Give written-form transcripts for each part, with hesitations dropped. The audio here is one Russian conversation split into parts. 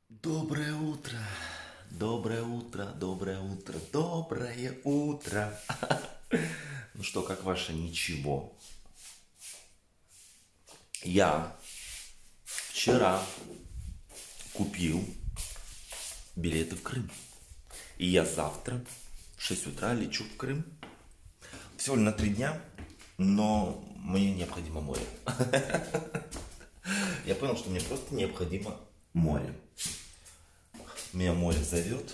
Доброе утро, доброе утро, доброе утро, доброе утро. Ну что, как ваше ничего? Я вчера купил билеты в Крым. И я завтра в 6 утра лечу в Крым. Всего лишь на 3 дня, но мне необходимо море. Я понял, что мне просто необходимо море. Меня море зовет.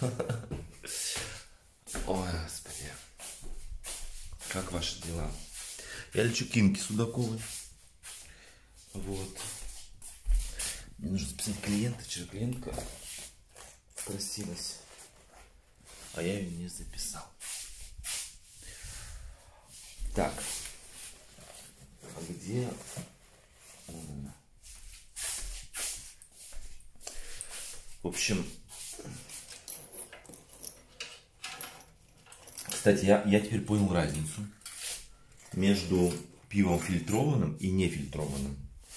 Ой, господи. Как ваши дела? Я лечу к Инке Судаковой. Вот. Мне нужно записать клиента. Вчера клиентка просилась, а я ее не записал. Так. А где... В общем, кстати, я теперь понял разницу между пивом фильтрованным и нефильтрованным.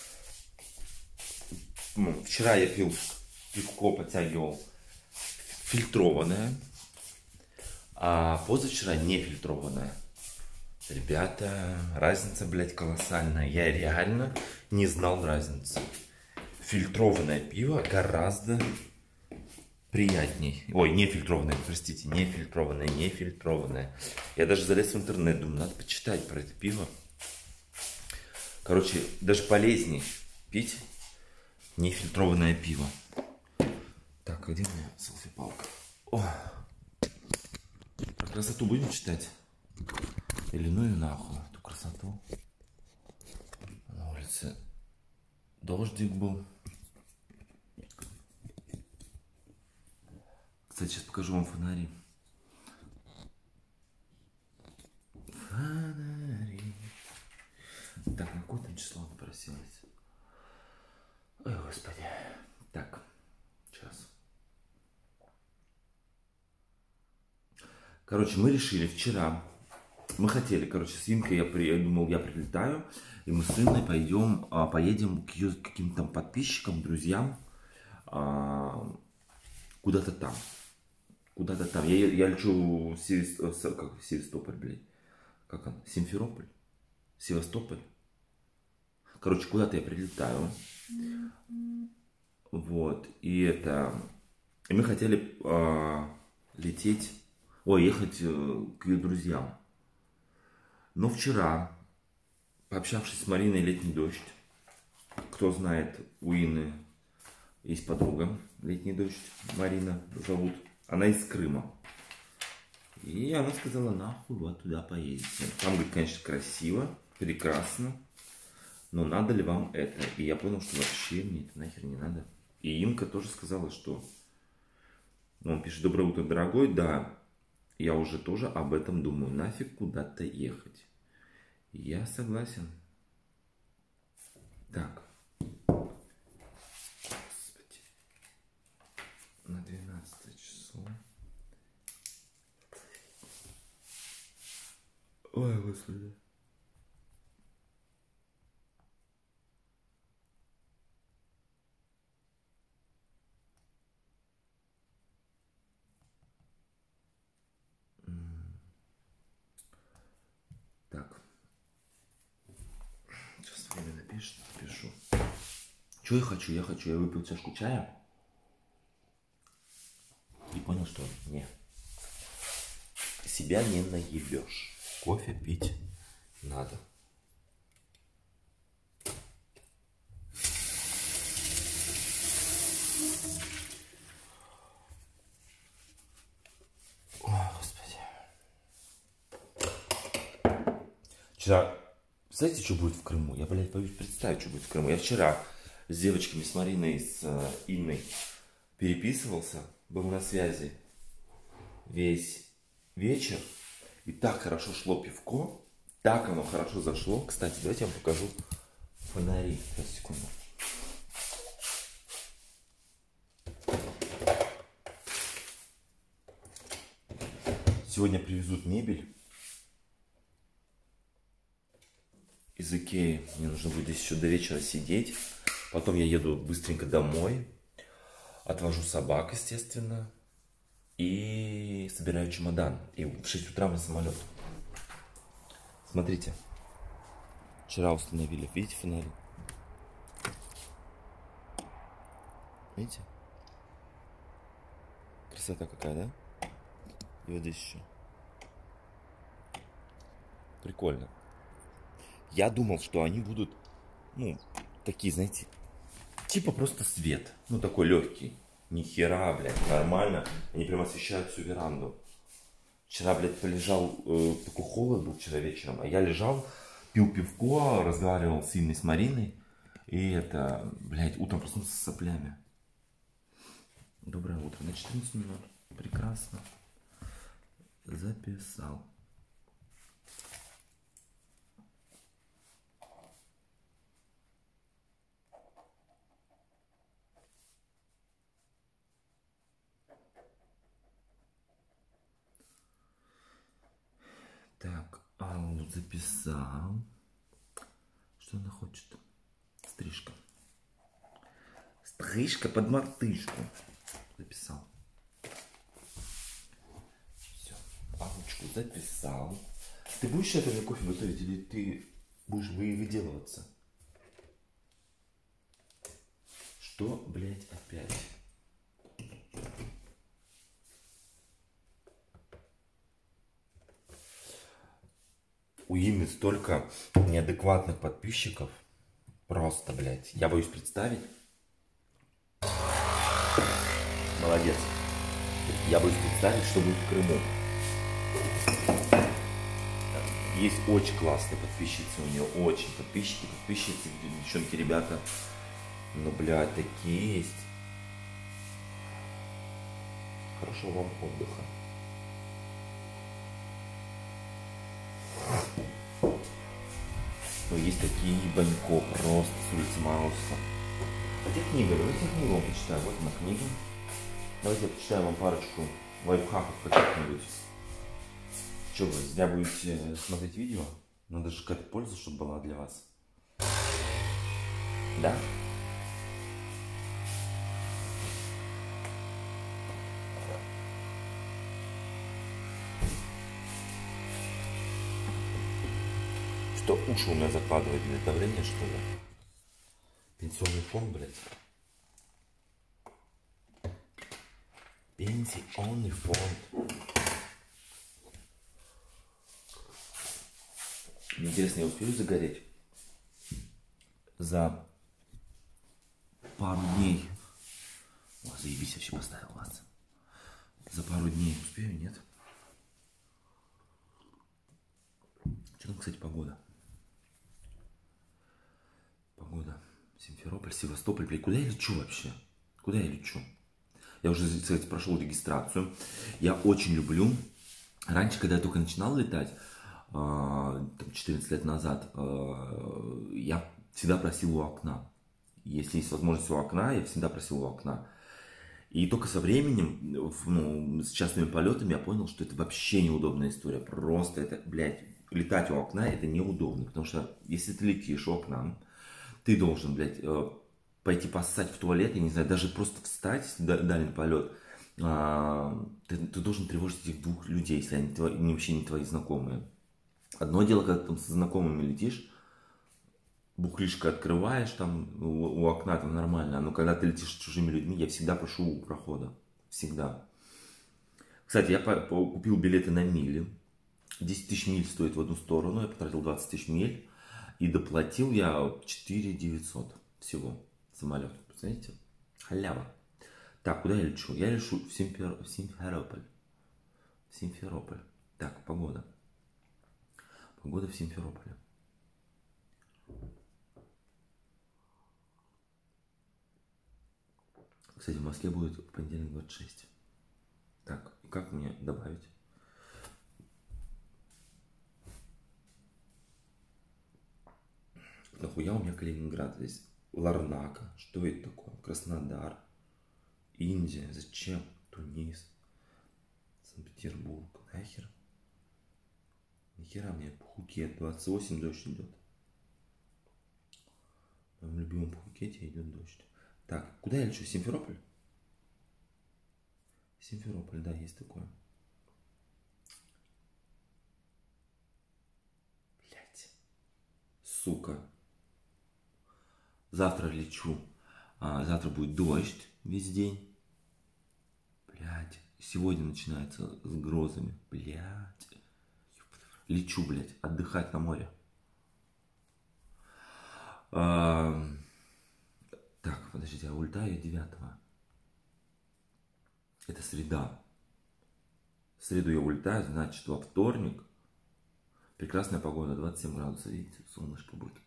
Вчера я пил пивко, подтягивал фильтрованное, а позавчера нефильтрованное. Ребята, разница, блядь, колоссальная. Я реально не знал разницы. Фильтрованное пиво гораздо приятней. Ой, нефильтрованное, простите, нефильтрованное. Я даже залез в интернет, думаю, надо почитать про это пиво. Короче, даже полезнее пить нефильтрованное пиво. Так, а где у меня селфи-палка? Про красоту будем читать? Или ну и нахуй эту красоту. На улице дождик был. Кстати, сейчас покажу вам фонари. Фонари. Так, на какое там число она просилась? Ой, господи. Так, сейчас. Короче, мы решили вчера. Мы хотели, короче, с Инкой, я думал, я прилетаю, и мы с Инной поедем к ее каким-то там подписчикам, друзьям, куда-то там. Куда-то там. Я лечу в Севастополь, блядь. Как он? Симферополь? Севастополь? Короче, куда-то я прилетаю. Вот. И мы хотели лететь, ехать к ее друзьям. Но вчера, пообщавшись с Мариной «Летний дождь», кто знает, у Инны есть подруга «Летний дождь», Марина зовут. Она из Крыма. И она сказала, нахуй вот туда поедете. Там, говорит, конечно, красиво, прекрасно. Но надо ли вам это? И я понял, что вообще мне это нахер не надо. И Инка тоже сказала, что... Он пишет, доброе утро, дорогой. Да, я уже тоже об этом думаю. Нафиг куда-то ехать. Я согласен. Так. Господи. На 12 часов. Ой, господи. Так. Сейчас время напишет, напишу. Что я хочу? Я выпил чашку чая. И понял, что не. Себя не наебешь. Кофе пить надо. Ой, господи. Вчера, знаете, что будет в Крыму? Я, блядь, боюсь представить, что будет в Крыму. Я вчера с девочками, с Мариной, с Инной переписывался, был на связи весь вечер. И так хорошо шло пивко, так оно хорошо зашло. Кстати, давайте я вам покажу фонари. Сейчас, секунду. Сегодня привезут мебель из Икеи. Мне нужно будет здесь еще до вечера сидеть. Потом я еду быстренько домой. Отвожу собак, естественно. И собираю чемодан. И в 6 утра на самолет. Смотрите. Вчера установили. Видите фонарь? Видите? Красота какая, да? И вот здесь еще. Прикольно. Я думал, что они будут, ну, такие, знаете, типа просто свет. Ну, такой легкий. Ни хера, блядь, нормально. Они прям освещают всю веранду. Вчера, блядь, полежал, такой холод был вчера вечером. А я лежал, пил пивко, разговаривал с Инной, с Мариной. И это, блядь, утром проснулся с соплями. Доброе утро. На 14 минут. Прекрасно. Записал. Так, Аллу записал. Что она хочет? Стрижка. Стрижка под мартышку. Записал. Все. Аллочку записал. Ты будешь это мне кофе готовить или ты будешь выделываться? Что, блядь, опять? У Имы столько неадекватных подписчиков. Просто, блядь. Я боюсь представить. Молодец. Я боюсь представить, что будет в Крыму. Есть очень классные подписчицы у нее. Очень подписчики, подписчицы, девчонки, ребята. Ну, блядь, такие есть. Хорошего вам отдыха. Но есть такие ебанько просто с улицы Мауса. Хотя книга, давайте книгу вам почитаю. Вот она книга. Давайте я почитаю вам парочку лайфхаков каких-нибудь. Что вы, зря будете смотреть видео? Надо же какая-то польза, чтобы была для вас. Да? Что уши у меня закладывает для давления, что ли? Пенсионный фонд, блядь. Пенсионный фонд. Мне интересно, я успею загореть за пару дней? О, заебись, вообще поставил вас. За пару дней успею, нет? Что там, кстати, погода? Погода. Симферополь, Севастополь. Блин, куда я лечу вообще? Куда я лечу? Я уже, кстати, прошел регистрацию. Я очень люблю. Раньше, когда я только начинал летать, 14 лет назад, я всегда просил у окна. Если есть возможность у окна, я всегда просил у окна. И только со временем, ну, с частными полетами я понял, что это вообще неудобная история. Просто это, блядь, летать у окна это неудобно. Потому что если ты летишь у окна, ты должен, блядь, пойти поссать в туалет, я не знаю, даже просто встать, дальний полет. Ты должен тревожить этих двух людей, если они вообще не твои знакомые. Одно дело, когда ты там со знакомыми летишь, бухлишко открываешь там у окна, там нормально. Но когда ты летишь с чужими людьми, я всегда прошу у прохода. Всегда. Кстати, я купил билеты на мили. 10 тысяч миль стоит в одну сторону. Я потратил 20 тысяч миль. И доплатил я 4 900 всего самолет. Представляете? Халява. Так, куда я лечу? Я лечу в Симферополь. В Симферополь. Так, погода. Погода в Симферополе. Кстати, в Москве будет в понедельник 26. Так, и как мне добавить? Нахуя у меня Калининград здесь? Ларнака. Что это такое? Краснодар. Индия. Зачем? Тунис. Санкт-Петербург. Нахер? Нихера мне. Пхукет. 28 дождь идет. В моем любимом Пхукете идет дождь. Так, куда я лечу? Симферополь? Симферополь, да, есть такое. Блять. Сука. Завтра лечу. Завтра будет дождь весь день. Блять. Сегодня начинается с грозами. Блять. Лечу, блять, отдыхать на море. Так, подождите, я улетаю 9-го. Это среда. В среду я улетаю, значит, во вторник. Прекрасная погода, 27 градусов, видите, солнышко будет.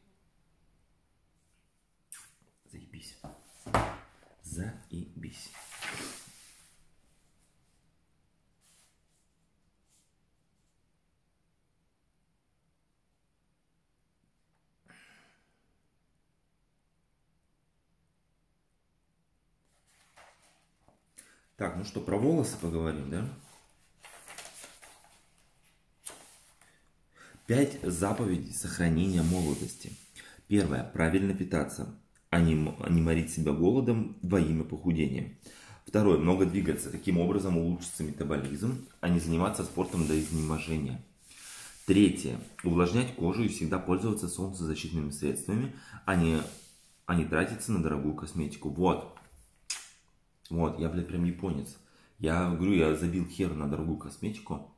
Заебись. Заебись. Так, ну что, про волосы поговорим, да? 5 заповедей сохранения молодости. Первое. Правильно питаться, а не морить себя голодом во имя похудения. Второе. Много двигаться. Таким образом улучшится метаболизм, а не заниматься спортом до изнеможения. Третье. Увлажнять кожу и всегда пользоваться солнцезащитными средствами, а не тратиться на дорогую косметику. Вот, я, блядь, прям японец. Я говорю, я забил хер на дорогую косметику.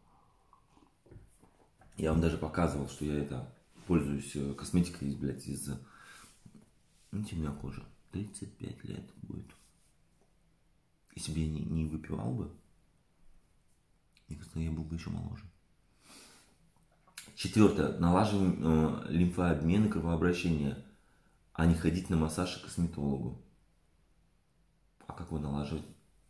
Я вам даже показывал, что я пользуюсь косметикой, блядь, из... Видите, у меня кожа 35 лет будет. Если бы я не выпивал бы, мне кажется, я был бы еще моложе. Четвертое. Налаживаем лимфообмен и кровообращение, а не ходить на массаж к косметологу. А как его налаживать?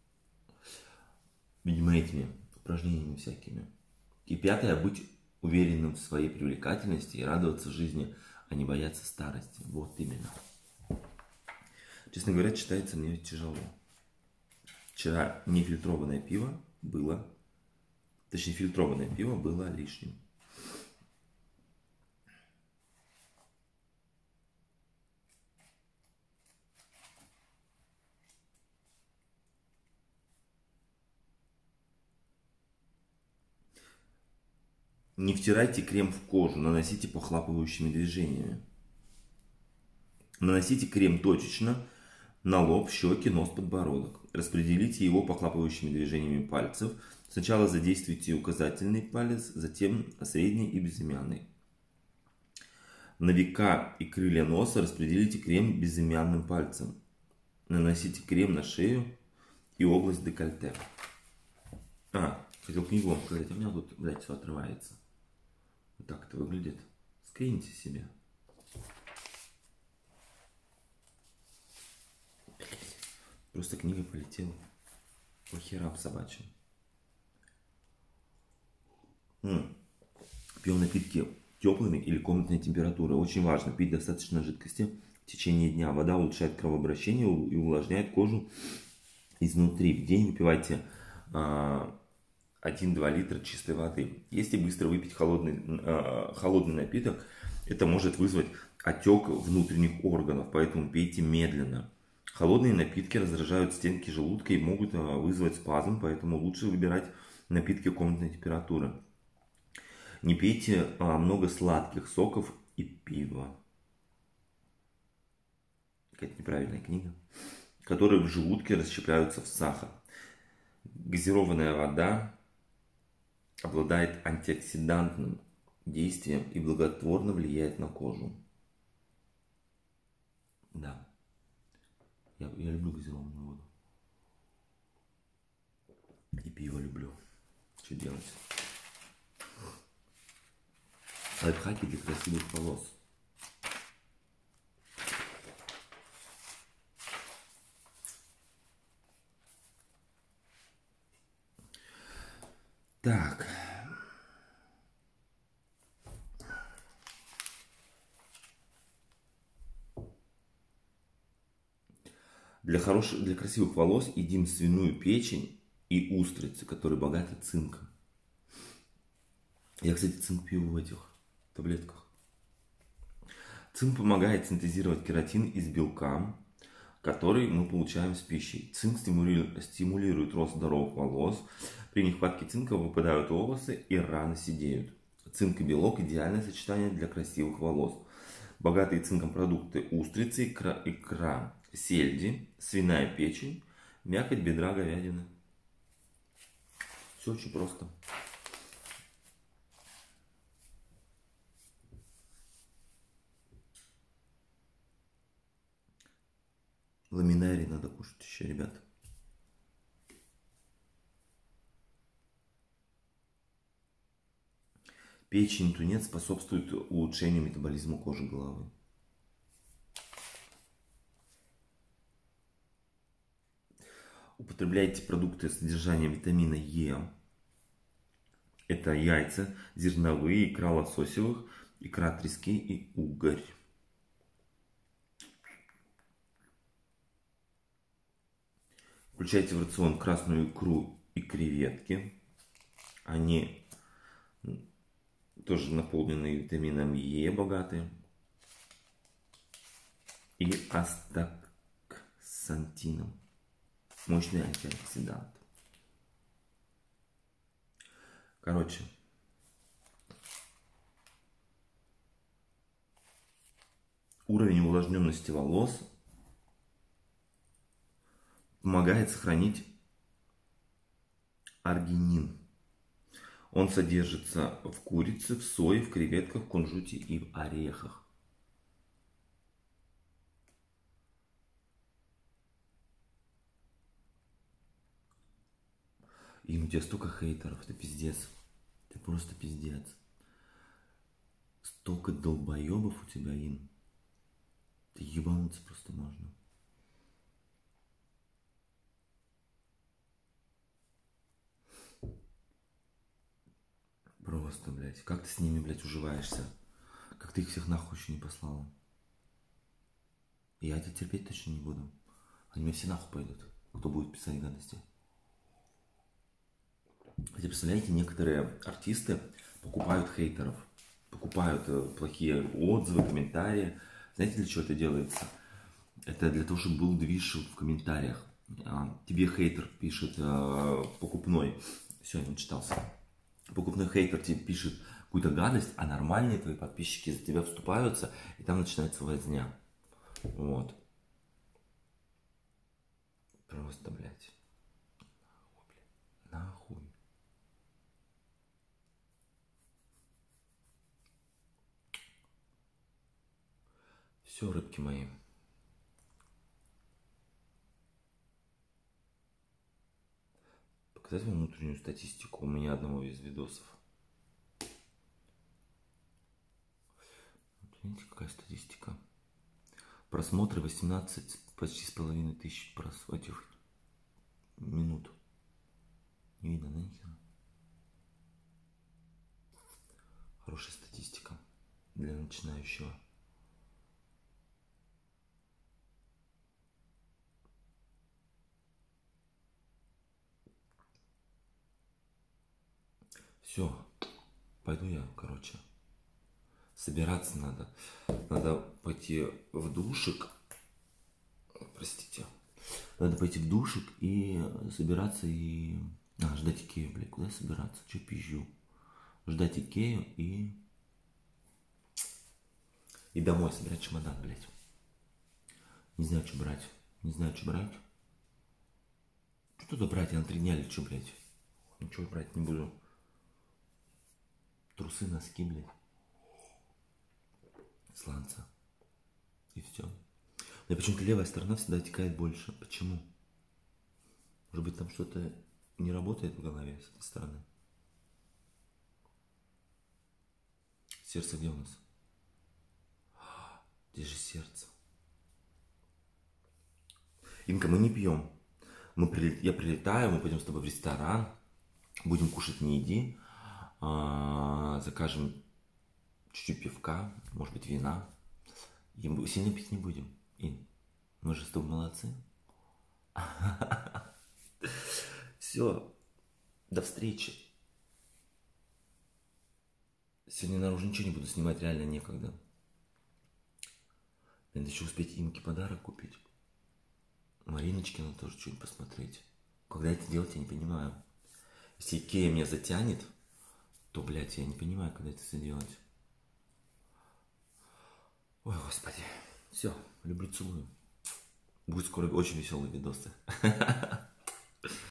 Видимо, этими упражнениями всякими. И пятое. Быть уверенным в своей привлекательности и радоваться жизни, а не бояться старости. Вот именно. Честно говоря, читается мне тяжело. Вчера нефильтрованное пиво было... Точнее, фильтрованное пиво было лишним. Не втирайте крем в кожу, наносите похлапывающими движениями. Наносите крем точечно на лоб, щеки, нос, подбородок. Распределите его похлапывающими движениями пальцев. Сначала задействуйте указательный палец, затем средний и безымянный. На века и крылья носа распределите крем безымянным пальцем. Наносите крем на шею и область декольте. Хотел книгу вам сказать, а у меня тут, блядь, все отрывается. Вот так это выглядит. Скриньте себе. Просто книга полетела. По херам собачьим. Пьем напитки теплыми или комнатной температуры. Очень важно пить достаточно жидкости в течение дня. Вода улучшает кровообращение и увлажняет кожу изнутри. В день выпивайте 1-2 литра чистой воды. Если быстро выпить холодный напиток, это может вызвать отек внутренних органов, поэтому пейте медленно. Холодные напитки раздражают стенки желудка и могут вызвать спазм, поэтому лучше выбирать напитки комнатной температуры. Не пейте много сладких соков и пива. Какая-то неправильная книга. Которые в желудке расщепляются в сахар. Газированная вода обладает антиоксидантным действием и благотворно влияет на кожу. Да. Я люблю газированную воду. И пиво люблю. Что делать? Лайфхаки для красивых волос. Так. Для красивых волос едим свиную печень и устрицы, которые богаты цинком. Я, кстати, цинк пью в этих таблетках. Цинк помогает синтезировать кератин из белка, который мы получаем с пищей. Цинк стимулирует рост здоровых волос. При нехватке цинка выпадают волосы и рано седеют. Цинк и белок – идеальное сочетание для красивых волос. Богатые цинком продукты: устрицы, икра, сельди, свиная печень, мякоть бедра говядины. Все очень просто. Ламинарий надо кушать еще, ребят. Печень тунец способствует улучшению метаболизма кожи головы. Употребляйте продукты с содержанием витамина Е. Это яйца, зерновые, икра лососевых, икра трески и угорь. Включайте в рацион красную икру и креветки. Они тоже наполнены витамином Е, богатые. И астаксантином. Мощный антиоксидант. Короче. Уровень увлажненности волос помогает сохранить аргинин. Он содержится в курице, в сое, в креветках, в кунжуте и в орехах. И у тебя столько хейтеров, это пиздец. Ты просто пиздец. Столько долбоебов у тебя, Ин. Ты ебануться просто можно. Просто, блядь. Как ты с ними, блядь, уживаешься? Как ты их всех нахуй еще не послала? Я это терпеть точно не буду. Они мне все нахуй пойдут, кто будет писать гадости. Хотя, представляете, некоторые артисты покупают хейтеров. Покупают плохие отзывы, комментарии. Знаете, для чего это делается? Это для того, чтобы был движ в комментариях. Тебе хейтер пишет покупной. Все, я начитался. Покупной хейтер тебе пишет какую-то гадость, а нормальные твои подписчики за тебя вступаются, и там начинается возня. Вот. Просто, блядь. Нахуй. Все, рыбки мои. Показать вам внутреннюю статистику у меня одного из видосов. Видите, какая статистика? Просмотры 18, почти с половиной тысяч этих минут. Не видно, да, нихера? Хорошая статистика для начинающего. Все, пойду я, короче. Собираться надо. Надо пойти в душик. Простите. Надо пойти в душик и собираться и... ждать Икею, блядь. Куда собираться? Че пизжу? Ждать Икею и домой собирать чемодан, блядь. Не знаю, что брать. Не знаю, что брать. Что туда брать? Я на 3 дня лечу, блядь. Ничего брать не буду. Трусы, носки, блядь. Сланца. И все. Но почему-то левая сторона всегда текает больше. Почему? Может быть, там что-то не работает в голове с этой стороны? Сердце где у нас? Здесь же сердце. Инка, мы не пьем. Я прилетаю, мы пойдем с тобой в ресторан. Будем кушать не иди. Закажем чуть-чуть пивка, может быть, вина. И мы сильно пить не будем. Ин, мы же с тобой молодцы. Все, до встречи. Сегодня, наверное, уже ничего не буду снимать, реально некогда. Надо еще успеть Инке подарок купить. Мариночкина тоже что-нибудь посмотреть. Когда это делать, я не понимаю. Если Икея меня затянет, то, блядь, я не понимаю, когда это все делать. Ой, господи. Все, люблю, целую. Будет скоро очень веселые видосы.